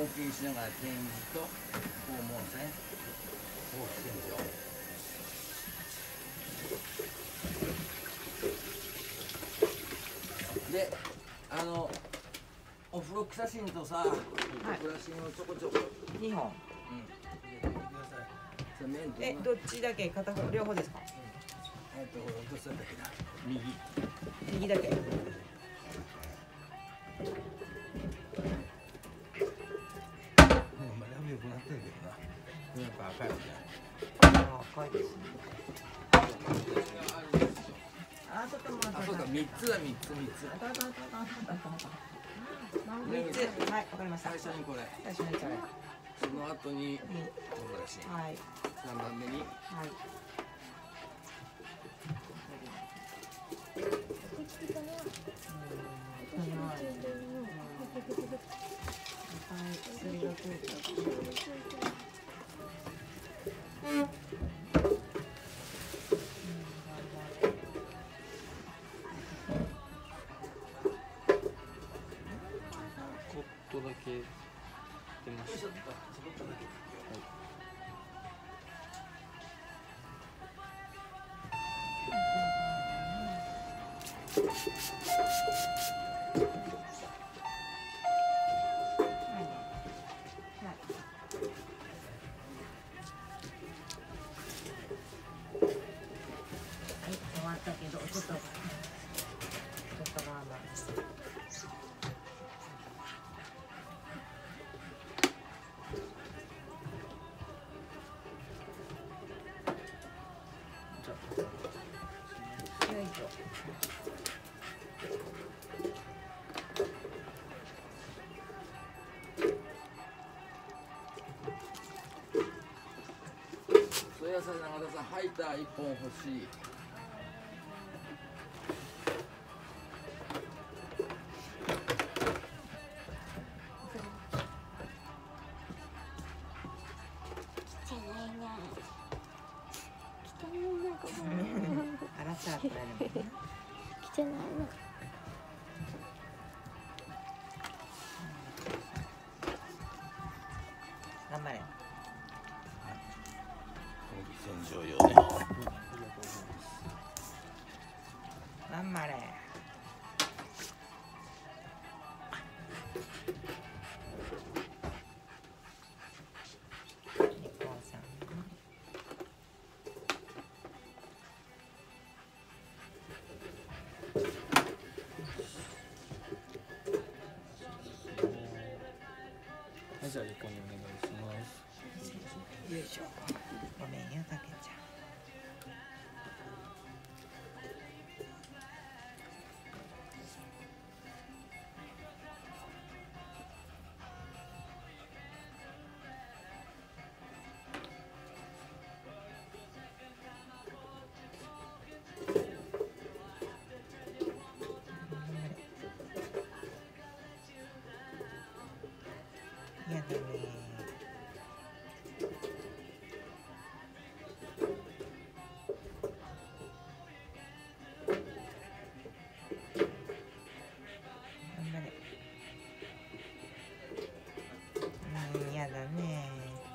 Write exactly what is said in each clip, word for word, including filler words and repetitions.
を気にしながら展示と訪問線をしてるんですよ。で、あのお風呂写真とさ、はい、お風呂写真をちょこちょこにほん。うん。え、どっちだけ片方両方ですか？ えっとどっちだったっけな。右。 右だけ。 良くなってるけどな。やっぱ赤いよね。 あ、赤いですね。あ、ちょっと待って。 あ、そうか、三つだ、三つ、三つ。 あったあったあったあったあった。三つ、はい、わかりました。 最初にこれ。 最初にこれ。 その後に唐辛子。 はい。 三番目に。はい。 ちょっとだけ出ましたね。 終わったけど、ちょっと、ちょっとまあまあ。 そやさん、永田さん、ハイター一本欲しい。 あらちゃってなるもんね。 汚いな。 頑張れ。 洗浄用ね。 頑張れ。 じゃあ横にお願いします。 よいしょ。ごめんよ、たけちゃん。やだね。頑張れ。うん、やだね。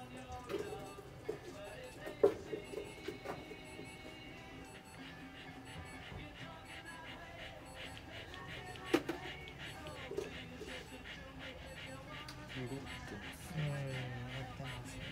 濁ってますうん、 ね。 やってますね。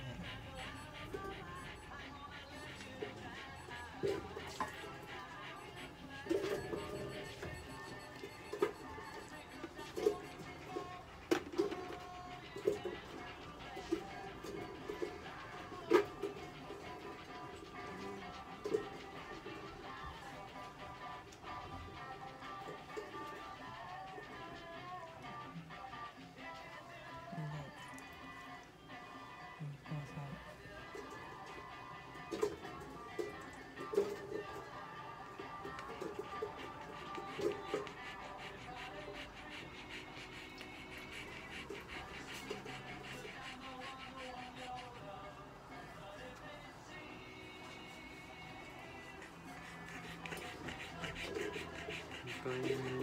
にかいめ